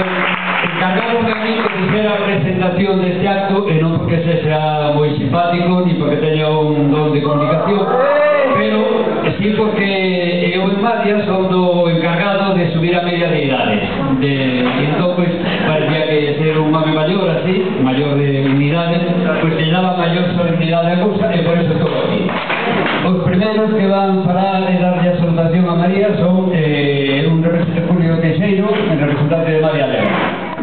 encargamos de mí que fixera a presentación deste acto e non porque se sea moi simpático ni porque teña un don de comunicación, pero sí porque eu en Madia son do encargado de subir a media de idade e entón pues parecía que ser un home maior así, maior de unidade, pues se daba maior solemnidade a cousa e por eso estou aquí. Os primeiros que van falar e darlle a salutación a María son un representante Julio Teixeiro, el representante de María Leva.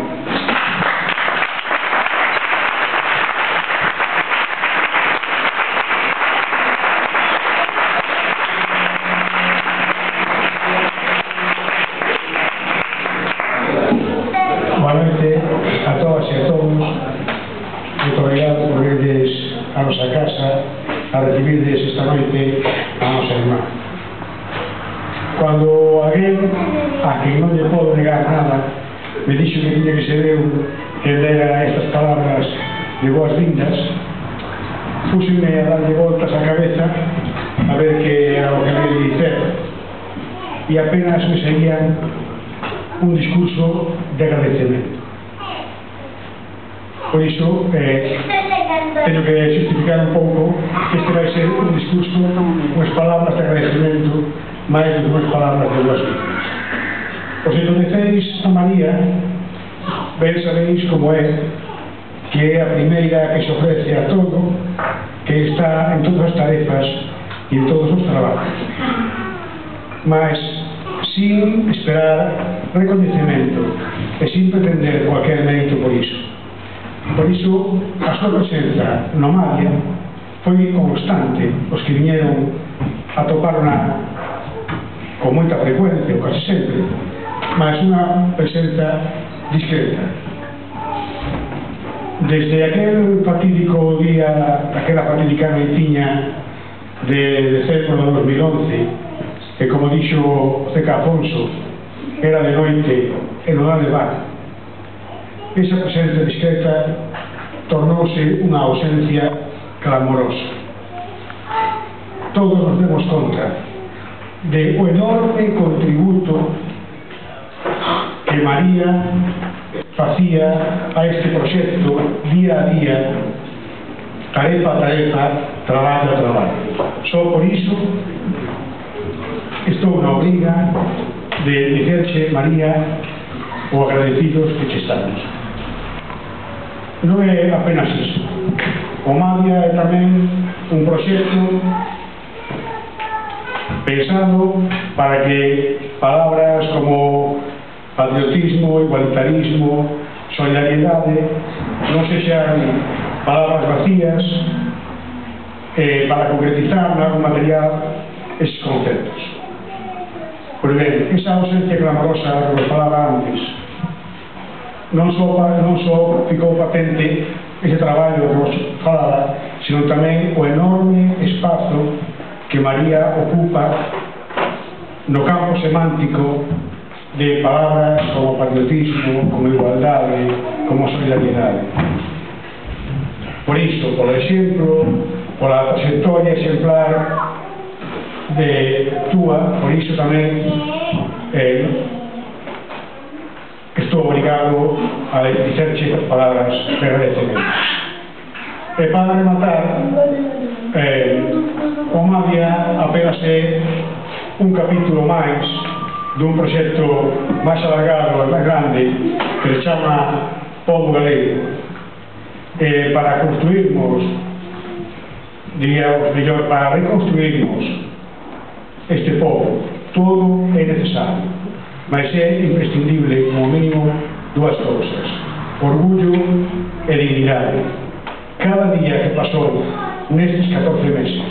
Boa noite a todas e a todos. Muito obrigado por virdes a nosa casa a recibirdes esta noite a nosa irmá. Cando alguén a quen non lle podo negar nada me dixo que tiña que ser eu que lera estas palabras de boas-vindas, púseme a darlle voltas á cabeza a ver que era o que me ia dicer e apenas me seguían un discurso de agradecemento. Por iso teño que justificar un pouco que este vai ser un discurso unhas palabras de agradecemento máis do que unhas palabras de boas-vindas. Os entoneceis a María ben sabeis como é, que é a primeira que se ofrece a todo, que está en todas as tarefas e en todos os traballos, mas sin esperar recoñecemento e sin pretender cualquier mérito por iso. Por iso, a súa presenza no Madia foi constante. Os que viñeron a toparna con moita frecuencia, ou casi sempre, mas unha presenza discreta. Desde aquel fatídico día, aquela fatídica noitiña de decembro de 2011, que, como dixo Ceca Afonso, era de noite e non era de bar, esa presencia discreta tornouse unha ausencia clamorosa. Todos nos demos conta de o enorme contributo que María facía a este proxecto día a día, tarefa a tarefa, traballo a traballo. Só por iso estou na obriga de dicerche, María, o agradecidos que che estamos. Non é apenas iso. O Madia é tamén un proxecto pensado para que palabras como patriotismo, igualitarismo, solidariedade non sexan palabras vacías para concretizar algo material eses conceptos. Pois ben, esa ausencia clamorosa que vos falaba antes non só ficou patente ese traballo que vos falaba, sino tamén o enorme espazo que María ocupa no campo semántico de palabras como patriotismo, como igualdade, como solidariedade. Por iso, por exemplo, pola trayectoria exemplar de túa, por iso tamén estou obrigado a dicerche palabras de agradecemento. E para rematar, o Madia apenas é un capítulo máis dun proxecto máis alargado e máis grande que se chama Pobo Galego, para construirmos, diríamos mellor, para reconstruirmos este pobo. Todo é necesario, mas é imprescindible, como mínimo, dúas cousas: orgullo e dignidade. Cada día que pasou nestes 14 meses,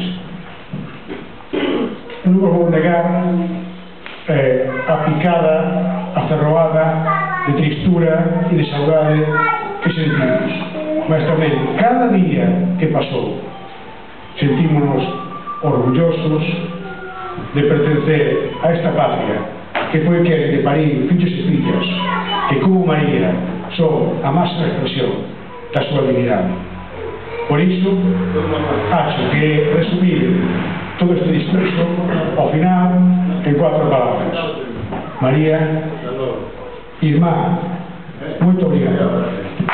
non vou negar a picada, a ferroada de tristura e de saudade que sentimos, mas tamén cada día que pasou sentímonos orgullosos de pertencer a esta patria que foi que de parir fillos e fillas que, como María, son a máxima expresión da súa dignidade. Por iso, acho que resumir todo este discurso ao final en 4 palabras: María, irmá, Moito obrigado.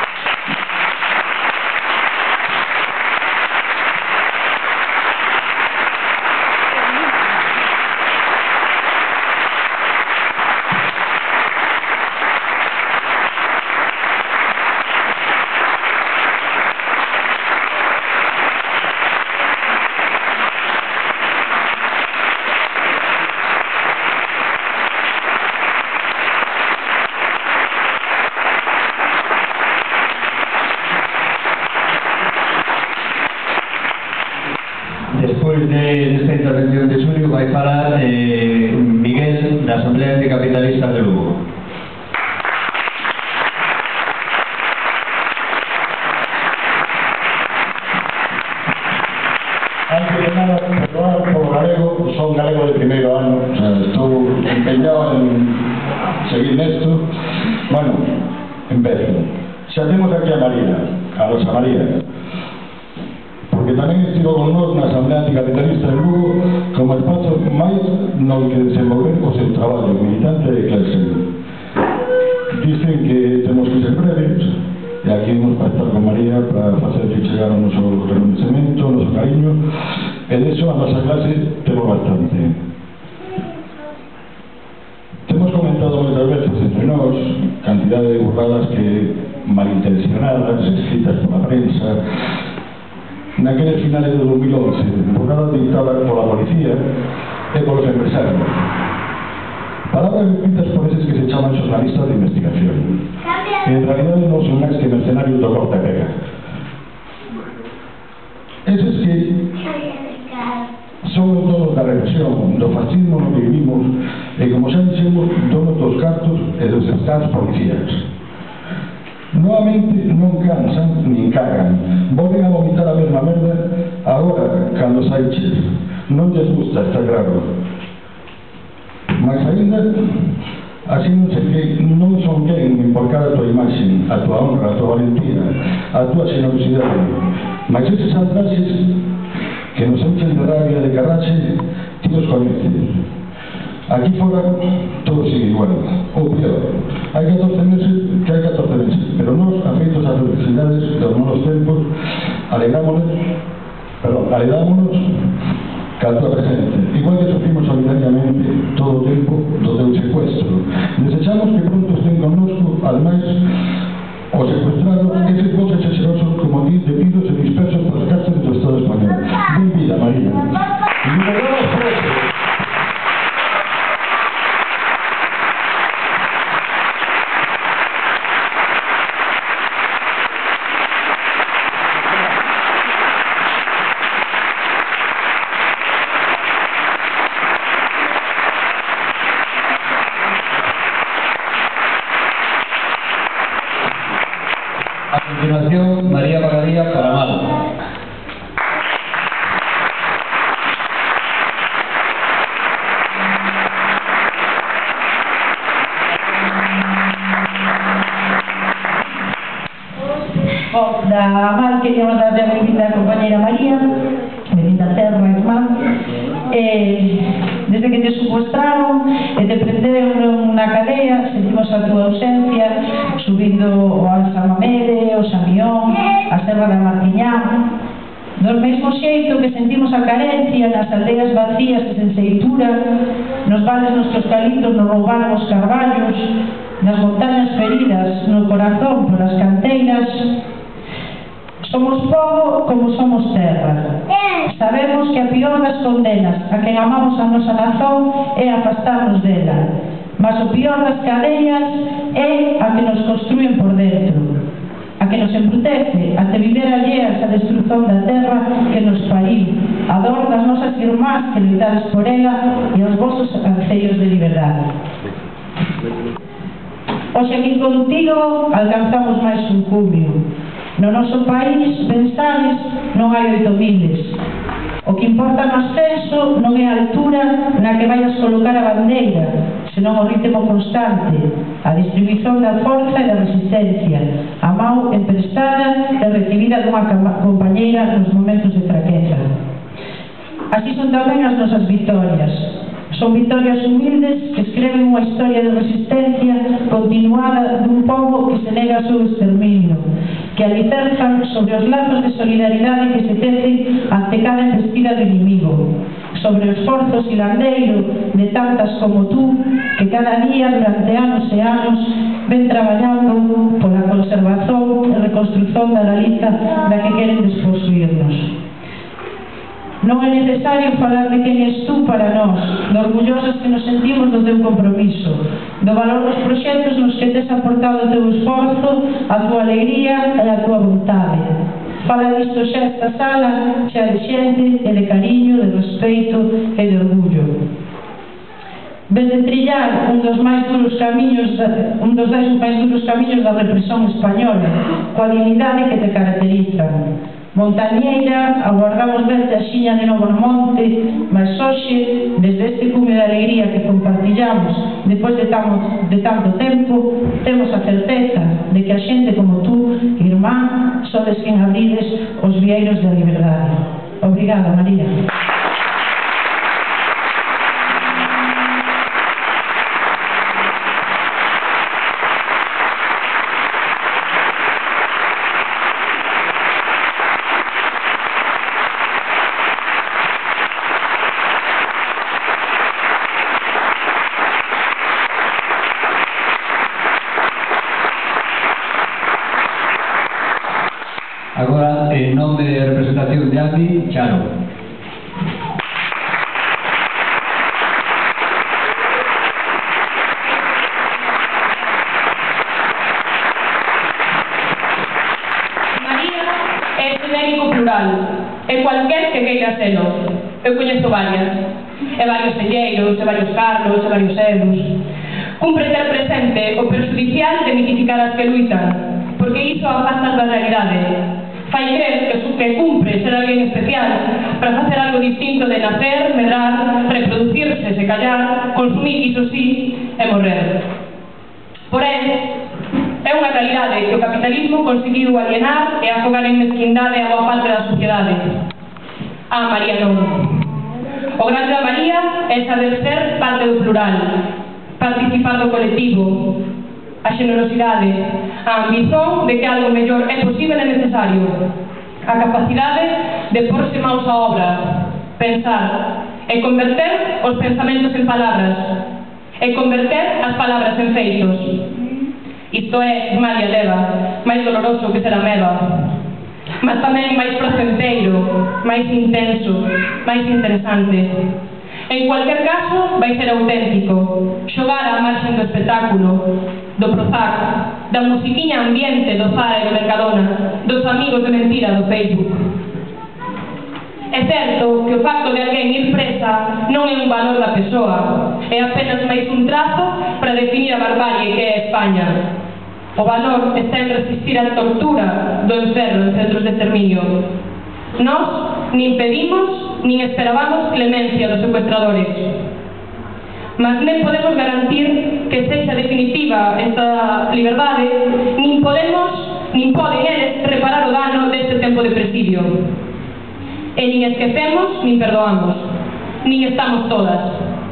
Despois desta intervención de Xulio vai falar Miguel da Asamblea Anticapitalista de Lugo. Antes de nada, perdoar por galego, son galego de primeiro ano, o sea, estou empeñado en seguir nesto. Bueno, empezo. Xa temos aquí a María, a Rosa María, porque tamén estivo con nós na Asamblea Anticapitalista de Lugo como espazo máis no que desenvolver o seu traballo militante de clase. Dicen que temos que ser breves, e aquí vamos para estar con María para facerle chegar o noso reconocemento, o noso cariño, e de eso a nosa clase temos bastante. Temos comentado moitas veces entre nós cantidade de burradas que malintencionadas, escritas pola prensa, naqueles finales de 2011, burradas dictadas pola policía e polos empresarios. Palabras escritas por eses que se chaman xornalistas de investigación, que en realidade non son máis que mercenarios do corte e pega. Eses que son os donos da represión, do fascismo no que vivimos, e como xa dixemos, donos dos cartos e dos estados policías. Novamente non cansan nin cagan, volven a vomitar a mesma merda agora, cando saiches. Non lles gusta, está claro. Mas ainda, así non sei que non son quen enporcar a tua imaxe, a tua honra, a tua valentía, a tua xenerosidade. Mas eses atrases que nos enchen de rabia de carraxe, ti os coñeces. Aquí fora todo sigue igual, ou peor. Hai 14 meses que hai 14 meses, pero nós, afeitos ás necesidades dos novos tempos, alegrámonos ca tua presencia, igual que sufrimos solidariamente todo o tempo do teu secuestro. Desechamos que pronto estén connosco, ademais, os secuestrados, eses voces exerosos como ti, detidos e dispersos polas cárceles do Estado español. Benvida, María. Liberados presos. A continuación, María Pagadía para Málaga. Da Mal queríamos dar a benvida a compañera María, benvida a terra, irmán. Desde que te secuestraron e te prenderon na cadea, sentimos a túa ausencia, subindo o Alsamamede, o Samión, a Serra da Martiñán. Do mesmo xeito que sentimos a carencia nas aldeas vacías e sen seitura, nos vales nos coscalitos nos roubaron os carballos, nas montañas feridas, no corazón polas canteiras. Somos povo como somos terra. Sabemos que a pior das condenas a quen amamos a nosa nazón é afastarnos dela, mas o pior das cadeas é a que nos construen por dentro, a que nos embrutece até viver alleas a destrucción da terra que nos pariu, a dor das nosas irmás que loitades por ela e aos vosos anseios de liberdade. Hoxe aquí contigo alcanzamos máis un cumio. No noso país, pensades, non hai 8.000. O que importa no ascenso non é a altura na que vayas colocar a bandeira, senón o ritmo constante, a distribución da forza e da resistencia, a mão emprestada e recibida dunha compañeira nos momentos de fraqueza. Así son tamén as nosas vitorias. Son vitorias humildes que escreven unha historia de resistencia con continuada dun pobo que se nega ao seu exterminio, que alicerzan sobre os lazos de solidaridade que se tecen ante cada embestida do inimigo, sobre o esforzo silandeiro de tantas como tú que cada día durante anos e anos ven traballando pola conservación e reconstrución da Galiza da que queren desposuirnos. Non é necesario falar de quen és tú para nós, do orgullosas que nos sentimos do teu compromiso, do valor dos proxectos nos que tes aportado o teu esforzo, a tua alegría e a tua vontade. Fala disto xa esta sala, xa de xente e de cariño, de respeito e de orgullo. Ves de trillar un dos máis duros camiños da represión española, coa dignidade que te caracterizan. Montañeira, aguardamos verte axiña de novo no monte, mas hoxe, desde este cume de alegría que compartillamos depois de tanto tempo, temos a certeza de que a xente como tú, irmán, sodes quen abrides os vieiros da liberdade. Obrigada, María. Agora, en nome de representación de AMI, Charo. María é xenérico plural, é cualquier que queira selo. Eu coñezo varias, e varios selleiros, e varios Carlos, e varios Eus. Cumpre ter presente o perjudicial de mitificar as que luitan, porque iso afasta da realidade. Fai crer que cumpre ser alguén especial para facer algo distinto de nacer, medrar, reproducirse, se callar, consumir, iso sí, e morrer. Porén, é unha realidade que o capitalismo conseguiu alienar e afogar en mezquindade a boa parte da sociedade. A María non. O grande da María é saber ser parte do plural, participar do colectivo, a xenerosidade, a ambición de que algo mellor é posible e necesario, a capacidade de porse maus á obra, pensar e converter os pensamentos en palabras e converter as palabras en feitos. Isto é María Leva, máis doloroso que ser a meva, mas tamén máis placenteiro, máis intenso, máis interesante. En cualquier caso, vai ser auténtico, xogar á marxen do espectáculo, do Prozac, da musiquiña ambiente do Zara e do Mercadona, dos amigos de mentira do Facebook. É certo que o facto de alguén ir presa non é un valor da persoa, é apenas máis un trazo para definir a barbarie que é España. O valor está en resistir a tortura do enferro en centros de exterminio. Nós nin pedimos nin esperábamos clemencia dos secuestradores, mas nem podemos garantir que sexa definitiva esta liberdade, nin poden eles reparar o dano deste tempo de presidio. E nin esquecemos nin perdoamos, nin estamos todas.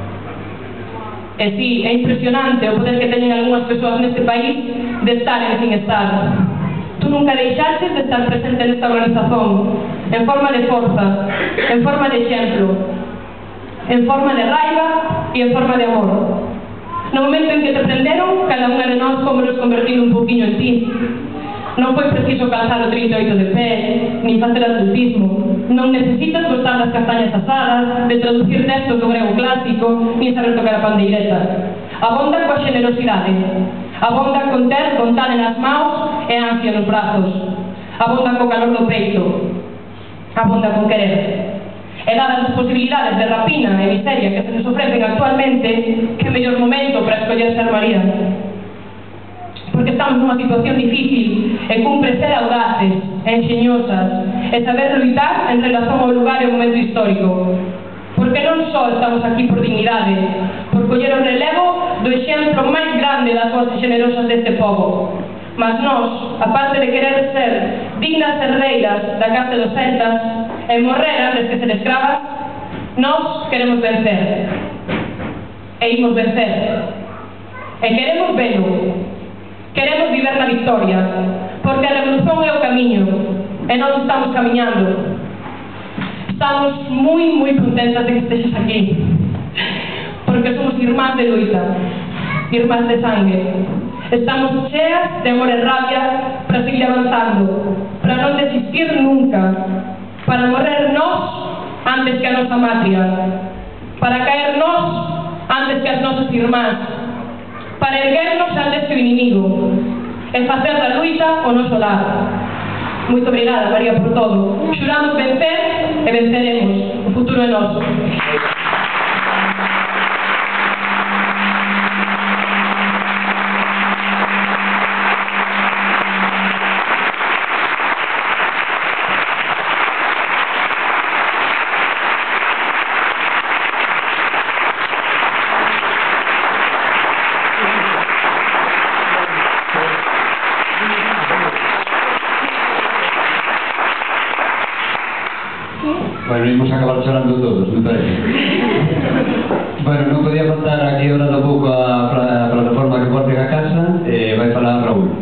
E si, é impresionante o poder que teñen algunhas persoas neste país de estar e sin estar. Tú nunca deixaste de estar presente nesta organización, en forma de forza, en forma de exemplo, en forma de raiva e en forma de amor. No momento en que te prenderon, cada unha de nós como nos convertido un poquinho en ti. Non foi preciso calzar o 38 de pé, nin facer atletismo. Non necesitas gostar das castañas asadas, de traducir textos do grego clásico, nin saber tocar a pandeireta. Abonda coa xenerosidade. Abonda con ter vontade nas maus e ansia nos brazos. Abonda co calor do peito. Abonda con querer. E dadas as posibilidades de rapina e miseria que se nos ofrecen actualmente, que mellor momento para escoller ser María. Porque estamos nunha situación difícil e cumpre ser audaces, enxeñosas e saber luitar en relación ao lugar e ao momento histórico. Porque non só estamos aquí por dignidade, por coller o relevo do exemplo máis grande das vozes generosas deste povo. Mas nós, aparte de querer ser dignas herdeiras da casa dos celtas e morrer antes que ser escravas, nós queremos vencer. E imos vencer. E queremos velo. Queremos viver na victoria, porque a revolución é o camiño, e nós estamos camiñando. Estamos moi contentas de que estejas aquí, porque somos irmás de loita, irmás de sangue. Estamos cheas de amor e rabia para seguir avanzando, para non desistir nunca, para morrer nós antes que a nosa matria, para caer nós antes que as nosas irmás, para erguernos antes que o inimigo, e facer da loita o noso lar. Moito obrigada, María, por todo. Xuramos vencer e venceremos. O futuro é noso. Bueno, íbamos a acabar chorando todos, me parece. Bueno, non podía faltar aquí ahora do pouco a plataforma que porte a casa, vai falar Raúl.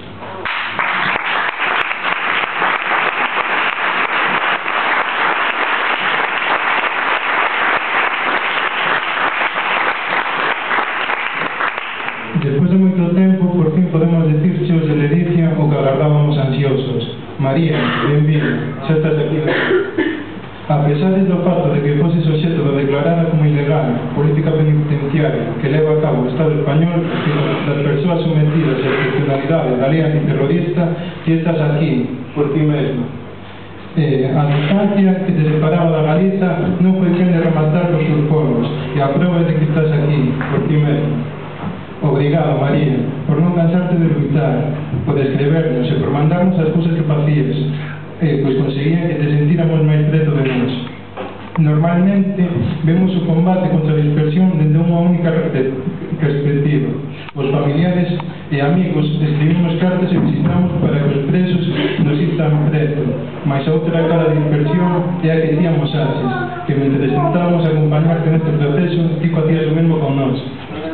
Despois de moito tempo, por fin podemos decirche os de Ledicia o que agardábamos ansiosos. María, benvido, xa estás aquí. A pesar do facto de que foses obxecto da declarada como ilegal política penitenciaria que leva a cabo o Estado español das persoas sometidas á excepcionalidade da lei antiterrorista, ti estás aquí, por ti mesmo. A distancia que te separaba da Galiza non foi quen de rematar os seus povos, e a prova de que estás aquí, por ti mesmo. Obrigado, María, por non cansarte de lutar, por escrevernos e por mandarnos as cousas que facías, pois conseguían que te sentíramos máis preto de nós. Normalmente vemos o combate contra a dispersión dende unha única perspectiva. Os familiares e amigos escribimos cartas e visitamos para que os presos nos sintan preto, mas a outra cara da dispersión é a que ti amosases, que mentre tentábamos acompañarte neste proceso, ti facías o mesmo con nós.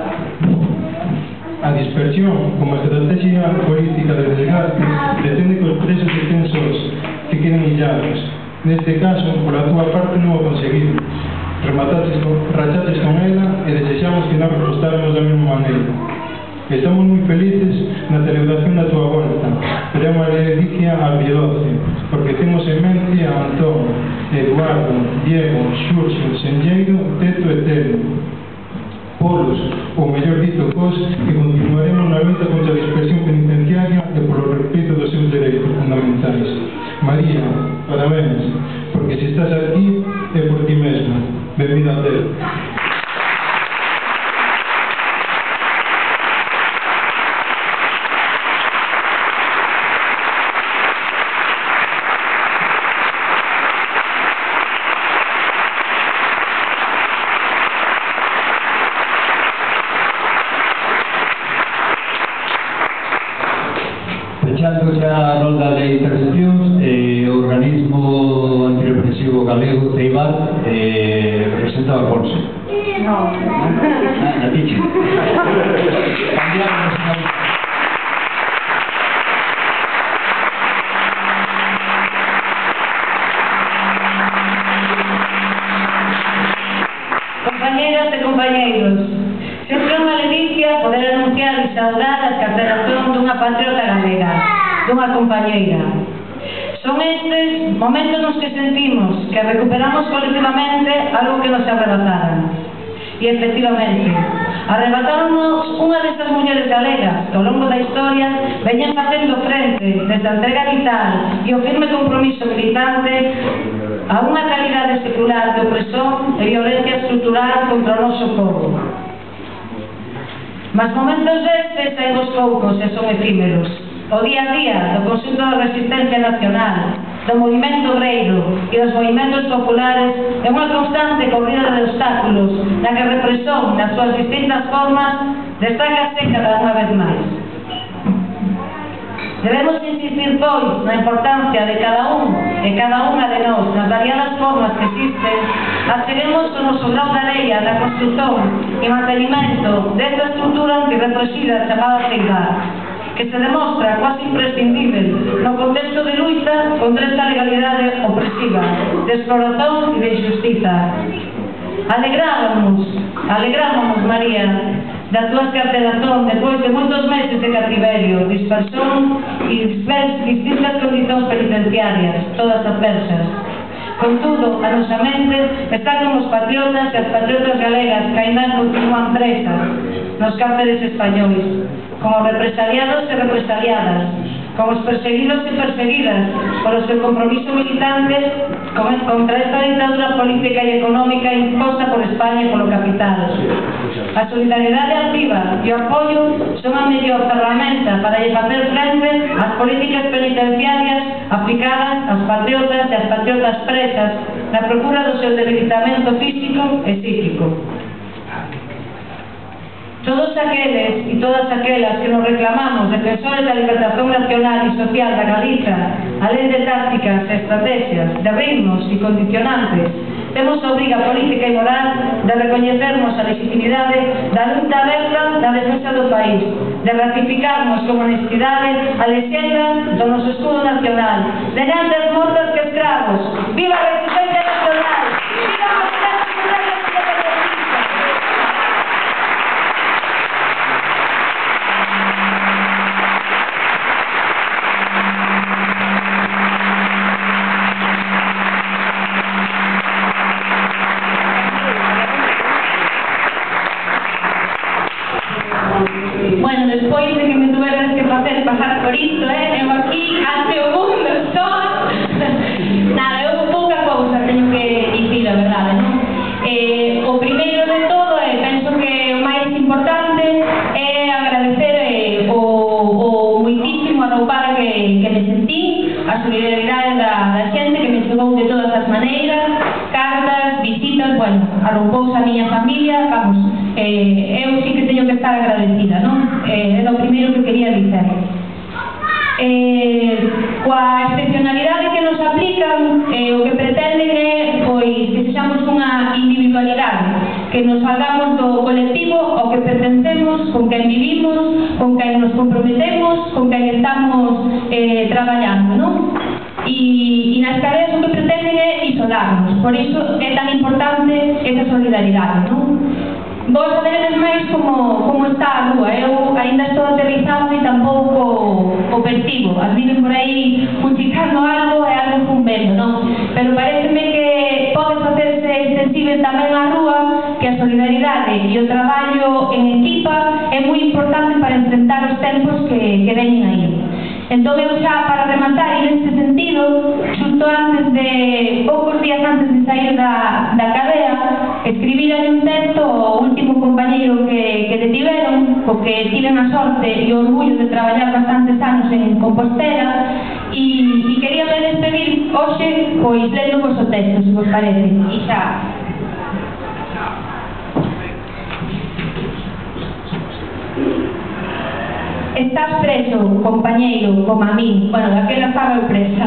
A dispersión, como estrategia política de desgaste, pretende que os presos estén sós, que queden illados. Neste caso, por a túa parte non o conseguimos. Rachates con ela e desexamos que nos repostáramos da mesma maneira. Estamos moi felices na celebración da túa volta, pero é unha ledicia agridoce, porque temos en mente a Antón, Eduardo, Diego, Xurxo, Senlleiro, Teto e Telo. Polos, ou mellor dito, cos, que continuaremos na luta contra a dispersión penitenciaria e polo respeto dos seus dereitos fundamentais. María, parabéns, porque se estás aquí é por ti mesma. Benvida a Telo. Pechando xa a rolda de intervencións, o organismo antirepresivo galego Ceibar presenta a Alfonso. No. Na ticha. Cambiamos a Compañeras e compañeiros, sempre unha ledicia poder anunciar e saudar a excarceración dunha patriota galega, dunha compañeira. Son estes momentos nos que sentimos que recuperamos colectivamente algo que nos arrebataran. E efectivamente, arrebataronnos unha destas mulleres galegas que ao longo da historia veñen facendo frente desde a entrega vital e o firme compromiso militante a unha calidade secular de opresión e violencia estrutural contra o noso povo. Mas momentos destes hai vos poucos e son efímeros. O día a día do conxunto da resistencia nacional, do movimento obreiro e dos movimentos populares é unha constante corrida de obstáculos na que a represión, nas súas distintas formas, destácase cada unha vez máis. Debemos insistir, pois, na importancia de cada un e cada unha de nós, nas variadas formas que existen, acheguemos o noso grau de areia na construción e mantenimento desta estrutura antirrepresiva chamada Ceibar, que se demostra quase imprescindível no contexto de luita contra esta legalidade opresiva, de exploración e de injustiza. Alegrámonos, María, da túa escarcelación despois de moitos meses de cativerio, dispersión e distintas condicións penitenciarias, todas adversas. Contudo, a nosa mente está con os patriotas e as patriotas galegas que ainda continúan presas nos cárceres españois, como represaliados e represaliadas, como os perseguidos e perseguidas por o seu compromiso militante contra esta dictadura política e económica imposta por España e polo capital. A solidariedade activa e o apoio son a mellor ferramenta para lle facer frente ás políticas penitenciarias aplicadas ás patriotas e ás patriotas presas na procura do seu debilitamento físico e psíquico. Todos aqueles e todas aquelas que nos reclamamos defensores da libertación nacional e social da Galiza, alén de tácticas e estrategias, de ritmos e condicionantes, temos a obriga política e moral de recoñecernos a legitimidade da luta aberta na defensa do país, de ratificarnos con honestidade a lexenda do noso escudo nacional, de antes mortos que escravos. Viva a resistencia nacional! Viva a resistencia nacional! Bueno, despois de que me tuveras que facer pasar por isto, eu aquí ante o mundo só. Nada, eu pouca cousa teño que dicir, a verdade, non? O primeiro de todo, penso que o máis importante é agradecer o moitísimo arroupar que me sentí, a solidaridade da xente que me chegou de todas as maneiras, cartas, visitas, bueno, arroupouse a miña familia, vamos, eu sí que teño que estar agradecida, non? É o primeiro que quería dizer. Coa excepcionalidade que nos aplican, o que pretenden é, pois, que sexamos unha individualidade, que nos salgamos do colectivo ao que pertencemos, con quen vivimos, con quen nos comprometemos, con quen estamos traballando, non? E nas cadeas o que pretenden é isolarnos, por iso é tan importante esa solidaridade, non? Vos sabedes máis como está a rúa. Eu ainda estou aterrizando e tampouco o percibo. As viven por aí cuchicando algo e algo fumbendo, non? Pero pareceme que pode facerse extensible tamén á rúa, que a solidaridade e o traballo en equipa é moi importante para enfrentar os tempos que veñen aí. Entón eu xa para rematar e neste sentido, xusto antes de, poucos días antes de sair da cadea, escribira un texto ao último compañeiro que detiveron, co que tiven a sorte e o orgullo de traballar bastantes anos en Compostela, e queríame despedir hoxe, pois lendo vos o texto, se vos parece, e xa. Estás preso, compañeiro, como a min. Bueno, daquela estaba eu presa.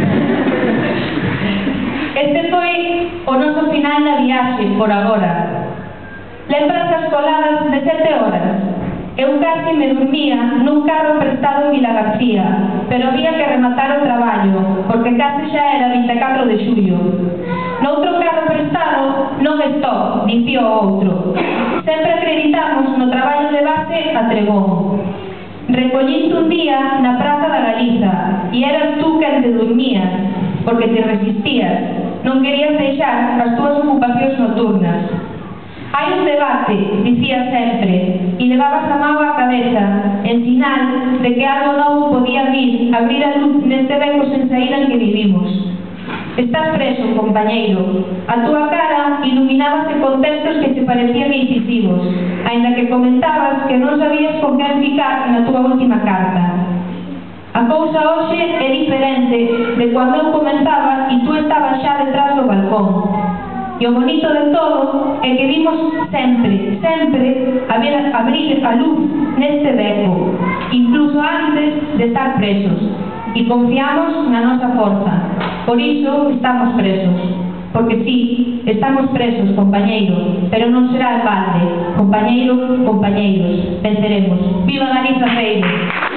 Este foi o noso final da viaxe, por agora. Lembras as coladas de 7 horas? Eu casi me dormía nun carro prestado en Vilagarcía, pero había que rematar o traballo, porque casi xa era 24 de xullo. Noutro carro prestado non estou, dicía o outro. Sempre acreditamos no traballo de base a Trebón. Recolliste un día na Praza da Galiza e eras tú quen te dormías, porque te resistías, non querías deixar as túas ocupacións nocturnas. Hai un debate, dicía sempre, e levabas a mão á cabeza, en sinal de que algo novo podía vir, abrir a luz neste beco sen saída en que vivimos. Estás preso, compañeiro. A túa cara iluminábase con textos que te parecían incisivos, aínda que comentabas que non sabías con quen ficar na túa última carta. A cousa hoxe é diferente de cando eu comentaba e tú estabas xa detrás do balcón. E o bonito de todo é que vimos sempre abrir a luz neste beco, incluso antes de estar presos, e confiamos na nosa forza. Por iso estamos presos. Porque sí, estamos presos, compañeiro, pero non será en balde. Compañeiro, compañeiros, venceremos. Viva Galiza Feire!